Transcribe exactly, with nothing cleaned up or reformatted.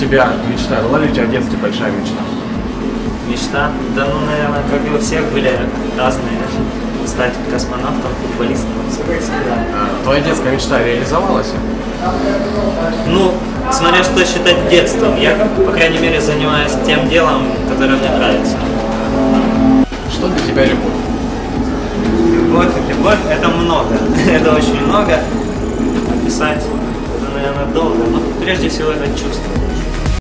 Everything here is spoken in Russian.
тебя мечта? Была ли у тебя в детстве большая мечта? Мечта? Да ну, наверное, как и у всех были разные. Стать космонавтом, футболистом, всегда. А, твоя детская мечта реализовалась? Ну, смотря что считать детством. Я, по крайней мере, занимаюсь тем делом, которое мне нравится. Что для тебя любовь? Любовь, любовь — это много. Это очень много. Описать это, наверное, долго. Но прежде всего это чувство.